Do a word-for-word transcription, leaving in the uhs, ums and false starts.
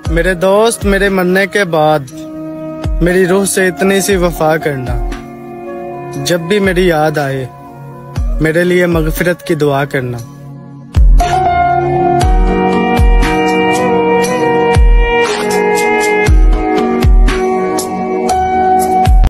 मेरे दोस्त, मेरे मरने के बाद मेरी रूह से इतनी सी वफा करना, जब भी मेरी याद आए मेरे लिए मगफिरत की दुआ करना।